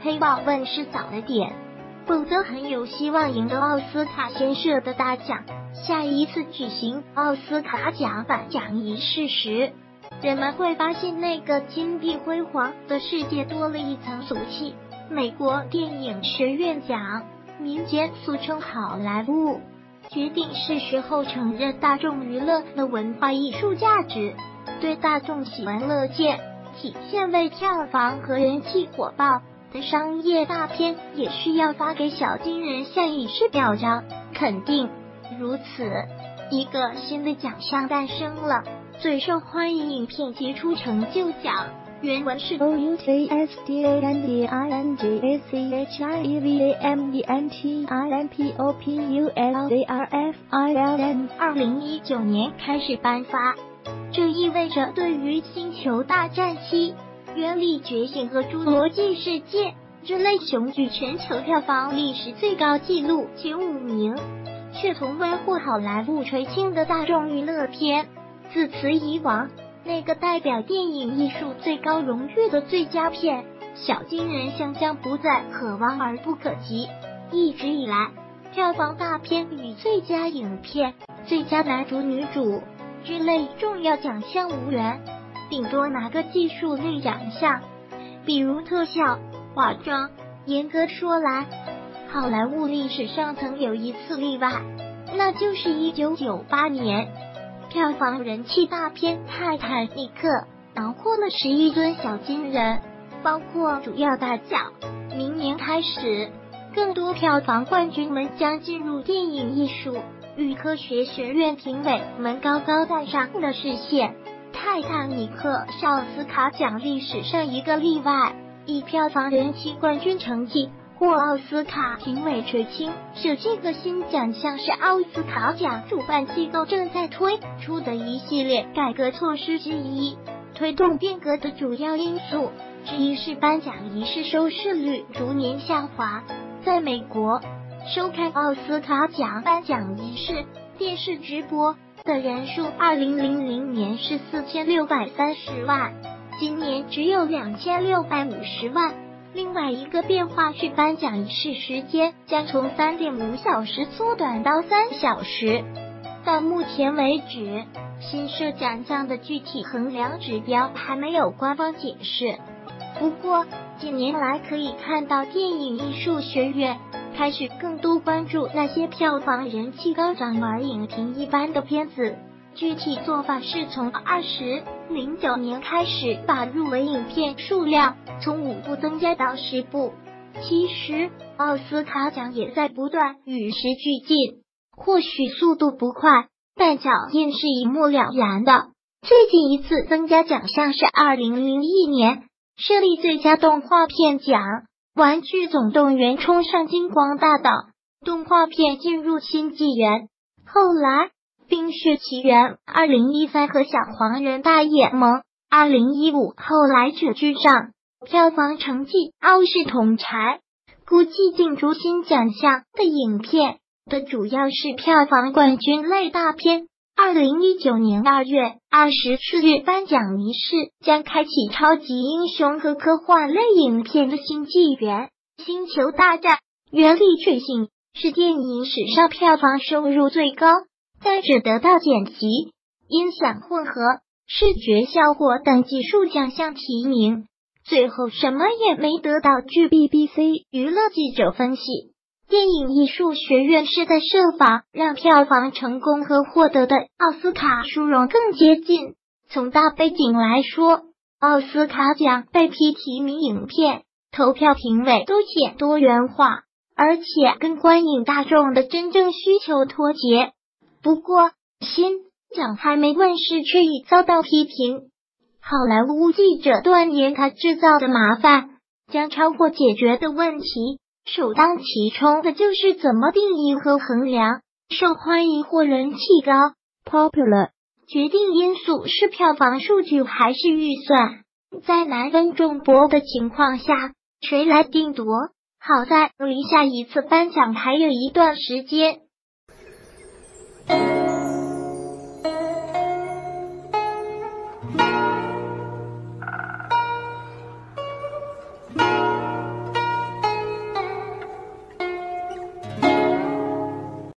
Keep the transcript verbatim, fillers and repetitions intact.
黑豹问世早了点，否则很有希望赢得奥斯卡先设的大奖。下一次举行奥斯卡奖颁奖仪式时，人们会发现那个金碧辉煌的世界多了一层俗气。美国电影学院奖，民间俗称好莱坞，决定是时候承认大众娱乐的文化艺术价值，对大众喜闻乐见、体现为票房和人气火爆的商业大片也需要发给小金人像以示表彰肯定。如此，一个新的奖项诞生了，最受欢迎影片杰出成就奖。原文是 O U T S D A N D I N G A C H I E V A M E N T I M P O P U L A R F I L N 二零一九年开始颁发，这意味着对于《星球大战七》、《原力觉醒》和《侏罗纪世界》之类雄踞全球票房历史最高纪录前五名，却从未获好莱坞垂青的大众娱乐片。自此以往，那个代表电影艺术最高荣誉的最佳片，小金人像将不再可望而不可及。一直以来，票房大片与最佳影片、最佳男主女主之类重要奖项无缘，顶多拿个技术类奖项，比如特效、化妆。严格说来，好莱坞历史上曾有一次例外，那就是一九九八年，票房人气大片《泰坦尼克》囊括了十亿吨小金人，包括主要大奖。明年开始，更多票房冠军们将进入电影艺术与科学学院评委们高高在上的视线。《泰坦尼克》是奥斯卡奖历史上一个例外，以票房人气冠军成绩获奥斯卡评委垂青。设这个新奖项是奥斯卡奖主办机构正在推出的一系列改革措施之一。推动变革的主要因素之一是颁奖仪式收视率逐年下滑。在美国，收看奥斯卡奖颁奖仪式电视直播的人数二零零零年是四千六百三十万，今年只有两千六百五十万。另外一个变化是颁奖仪式时间将从 三点五小时缩短到三小时。到目前为止，新设奖项的具体衡量指标还没有官方解释。不过，近年来可以看到电影艺术学院开始更多关注那些票房人气高涨而影评一般的片子。具体做法是从二零零九年开始，把入围影片数量从五部增加到十部。其实，奥斯卡奖也在不断与时俱进，或许速度不快，但脚印是一目了然的。最近一次增加奖项是二零零一年设立最佳动画片奖，《玩具总动员》冲上金光大道，动画片进入新纪元。后来，《冰雪奇缘》二零一三和《小黄人大野盟》二零一五后来者居上，票房成绩傲视同台。估计竞逐新奖项的影片的主要是票房冠军类大片。二零一九年二月二十四日颁奖仪式将开启超级英雄和科幻类影片的新纪元。《星球大战：原力觉醒》是电影史上票房收入最高，但只得到剪辑、音响混合、视觉效果等技术奖项提名，最后什么也没得到。据 B B C 娱乐记者分析，电影艺术学院是在设法让票房成功和获得的奥斯卡殊荣更接近。从大背景来说，奥斯卡奖被批提名影片投票评委都显多元化，而且跟观影大众的真正需求脱节。不过，新奖还没问世，却已遭到批评。好莱坞记者断言，它制造的麻烦将超过解决的问题。首当其冲的就是怎么定义和衡量受欢迎或人气高 （popular）。决定因素是票房数据还是预算？在难分众博的情况下，谁来定夺？好在离下一次颁奖还有一段时间。